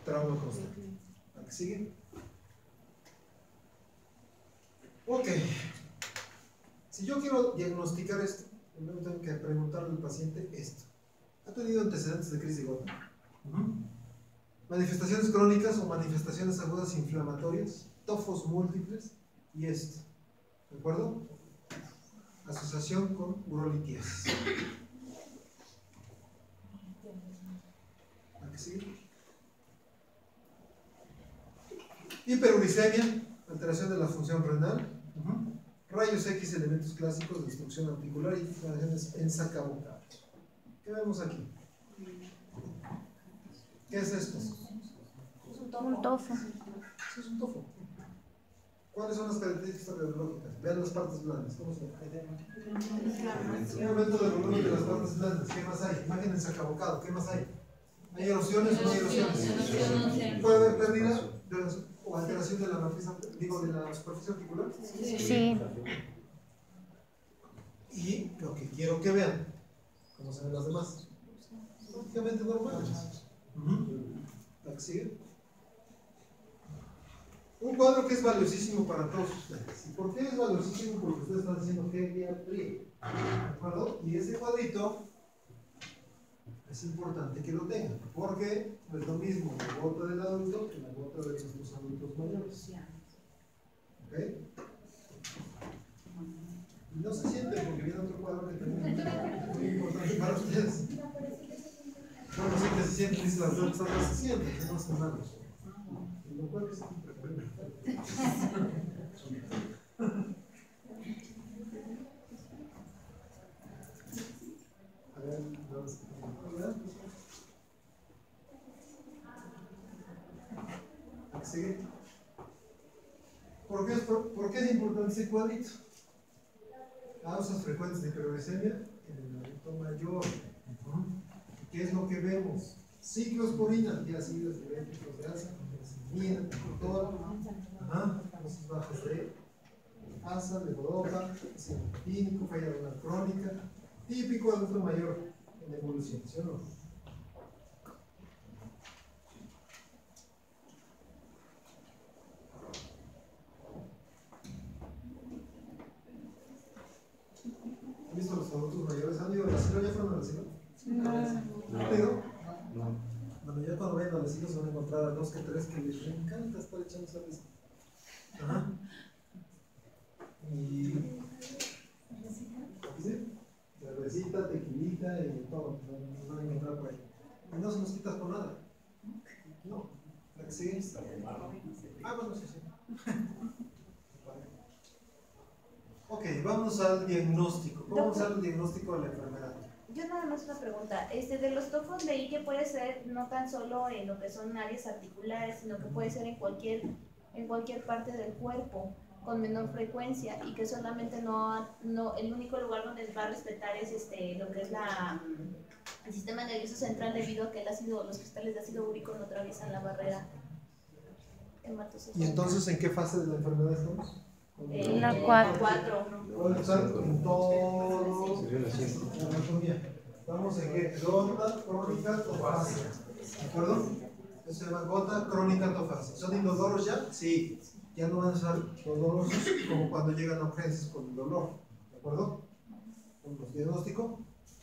trauma constante. ¿A qué sigue? Ok. Si yo quiero diagnosticar esto, primero tengo que preguntarle al paciente esto. ¿Ha tenido antecedentes de crisis de gota? Manifestaciones crónicas o manifestaciones agudas inflamatorias, tofos múltiples y esto. ¿De acuerdo? Asociación con urolitiasis. ¿A qué sigue? Hiperuricemia, alteración de la función renal. Rayos X, elementos clásicos, destrucción articular y inflamaciones en sacaboca. ¿Qué vemos aquí? ¿Qué es esto? Un tofo. ¿Qué es un tofo? ¿Cuáles son las características radiológicas? Vean las partes blandas. ¿Cómo se llama? Un aumento del volumen de las partes blandas. ¿Qué más hay? Imagen en sacabocado. ¿Qué más hay? ¿Hay erosiones o no hay erosiones? ¿Puede haber pérdida o alteración de la matriz, digo, de la superficie articular? Sí. Y lo que quiero que vean, como se ven las demás, prácticamente normales. ¿La que sigue? Un cuadro que es valiosísimo para todos ustedes. ¿Y por qué es valiosísimo? Porque ustedes están diciendo geriatría. ¿De acuerdo? Y ese cuadrito es importante que lo tengan, porque no es lo mismo la gota del adulto que la gota de nuestros adultos mayores. ¿Ok? Y no se siente porque viene otro cuadro que también es muy importante para ustedes. Bueno, sí que se siente, dice las dos personas, se siente, que no son malos. Lo cual es a ver, vamos a seguir. ¿Por qué es importante ese cuadrito? Causas frecuentes de hiperuricemia en el adulto mayor. ¿Qué es lo que vemos? Ciclosporina, ya ácidos diuréticos de alza, glucosamina, todo. Dosis bajas de asa, levodopa, cianotínico, falla renal crónica, típico adulto mayor en evolución, ¿sí o no? ¿Han visto los adultos mayores? ¿Han ido al asilo? ¿Ya fueron al asilo? No. ¿Han ido? No. Bueno, ya cuando vayan al asilo se van a encontrar a 2 que 3 que les encanta estar echando cerveza. Y ¿sí? Cervecita, tequilita y todo, nos van a encontrar por ahí. Y no se nos quitas por nada. No. ¿La que sigue? Bueno, sí, sí. Ok, vamos al diagnóstico. Vamos al diagnóstico de la enfermedad. Yo nada más una pregunta. De los tofos leí que puede ser no tan solo en lo que son áreas articulares, sino que puede ser en cualquier parte del cuerpo con menor frecuencia y que solamente el único lugar donde va a respetar es lo que es el sistema nervioso central, debido a que los cristales de ácido úrico no atraviesan la barrera hematocefálica. ¿Y entonces en qué fase de la enfermedad estamos? En la 4. Puede estar en todo la anatomía. Estamos en qué? Gota crónica tofácea. ¿De acuerdo? Eso se llama gota crónica tofácea. ¿Son indodoros ya? Sí. Ya no van a ser dolorosos como cuando llegan a urgencias con el dolor. ¿De acuerdo? ¿Con diagnóstico?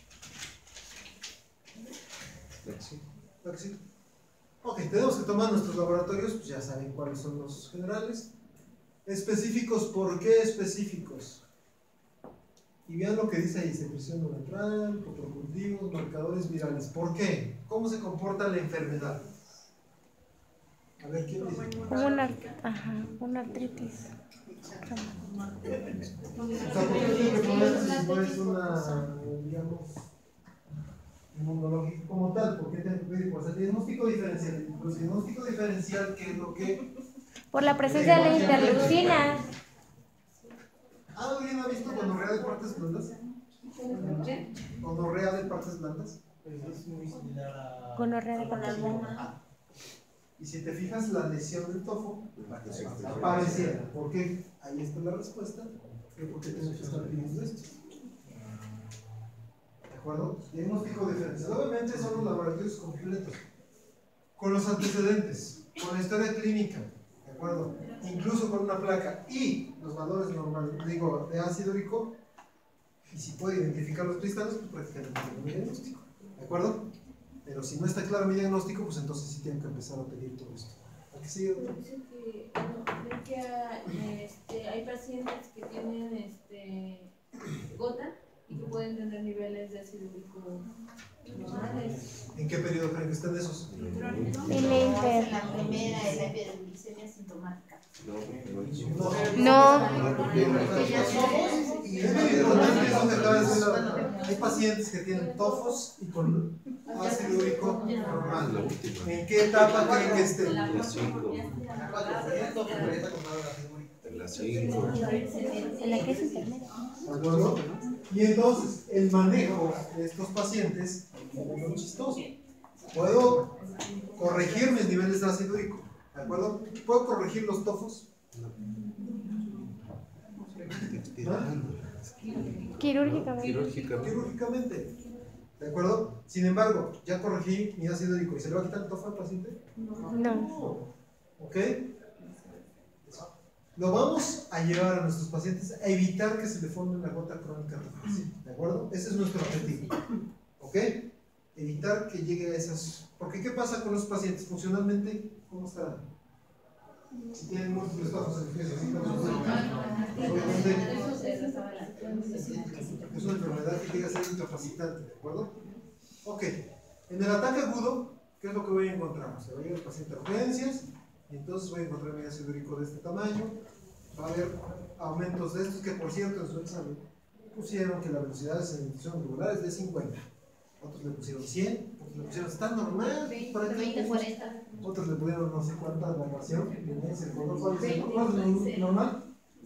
Sí. Ok, tenemos que tomar nuestros laboratorios, pues ya saben cuáles son los generales. Específicos, ¿por qué específicos? Y vean lo que dice ahí: secreción uretral, coprocultivos, marcadores virales. ¿Por qué? ¿Cómo se comporta la enfermedad? A ver, ¿quién dice? Como una artritis. O sea, ¿por qué tiene que poner si no es una, digamos, inmunológica como tal? ¿Por qué tiene que pedir? Pues el diagnóstico diferencial. Pues el diagnóstico diferencial, ¿qué es lo que? Por la presencia de la interleucina. ¿Alguien ha visto gonorrea de partes blandas? ¿Gonorrea de partes blandas? Es muy similar a Gonorrea de partes. Y si te fijas, la lesión del tofo apareciera. ¿Por qué? Ahí está la respuesta. ¿Por qué tenemos que estar pidiendo esto? ¿De acuerdo? Diagnóstico diferencial. Obviamente son los laboratorios completos. con los antecedentes, con la historia clínica, ¿de acuerdo? Incluso con una placa y los valores normales, digo, de ácido úrico, y si puede identificar los cristales, pues prácticamente tiene mi diagnóstico, ¿de acuerdo? Pero si no está claro mi diagnóstico, pues entonces sí tienen que empezar a pedir todo esto. ¿A qué sigue? Pero dice que, bueno, ven que hay pacientes que tienen gota y que pueden tener niveles de ácido úrico normales. ¿En qué periodo creen que están esos? En la En inter. la primera es la hiperglicemia sintomática. No. Y es muy importante eso que acaba de decir hay pacientes que tienen tofos y con ácido úrico normal. ¿En qué etapa creen que estén? La 5. En la 5. En la que es intermedia. ¿De acuerdo? Y entonces el manejo de estos pacientes es muy chistoso. Puedo corregir mis niveles de ácido úrico, ¿de acuerdo? ¿Puedo corregir los tofos? Quirúrgicamente. Quirúrgicamente. Quirúrgicamente, ¿de acuerdo? Sin embargo, ya corregí mi ácido úrico y se le va a quitar el tofo al paciente. No. ¿Ok? Lo vamos a llevar a nuestros pacientes a evitar que se le forme una gota crónica reflexiva, ¿de acuerdo? Ese es nuestro objetivo, ¿ok? Evitar que llegue a esas... Porque ¿qué pasa con los pacientes? Funcionalmente, ¿cómo estarán? Si tienen múltiples tofos en obviamente es una enfermedad que llega a ser incapacitante, ¿de acuerdo? Ok, en el ataque agudo, ¿qué es lo que voy a encontrar? Se va a llegar el paciente a urgencias y entonces voy a encontrar mi ácido úrico de este tamaño. Va a haber aumentos de estos que, por cierto, en su examen pusieron que la velocidad de sedimentación regular es de 50. Otros le pusieron 100, otros le pusieron está normal, para 20, 40. otros le pusieron no sé cuánta variación. ¿Cuál es normal?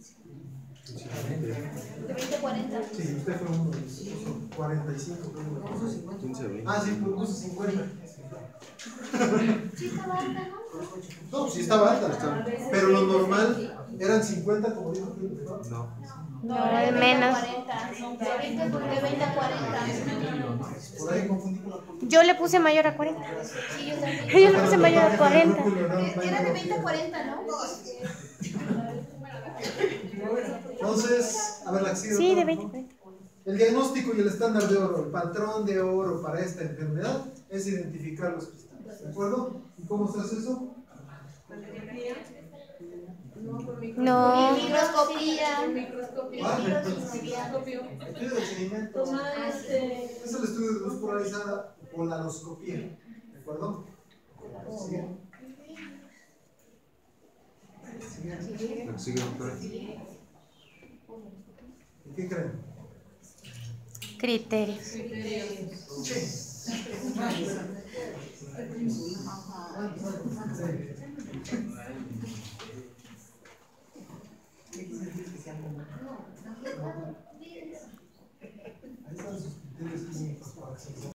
De 20 a 40. Sí, usted fue uno de esos, 45. creo. 15 a 20. Ah, sí, pues puso 50. Sí, estaba alta, ¿no? No, sí estaba alta, pero lo normal eran 50, como dijo usted, ¿no? No. No, es menos. 40. De 20 a 40. Por ahí confundí con la Yo le puse mayor a 40. Sí, yo también. Yo le puse mayor a 40. Era de 20 a 40, ¿no? Entonces, a ver, la que sigue, Sí, doctor, de 20 a ¿no? 40. El diagnóstico y el estándar de oro, el patrón de oro para esta enfermedad es identificar los cristales, ¿de acuerdo? ¿Y cómo se hace eso? No. Microscopía. Estudio de seguimiento. Es el estudio de luz polarizada o la polarioscopía, ¿de acuerdo? Sigue. Sigue. La que sigue, doctora. ¿Y qué creen? Criterios. Sí.